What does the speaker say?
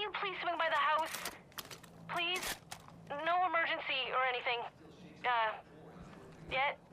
you please swing by the house? Please? No emergency or anything. Yet?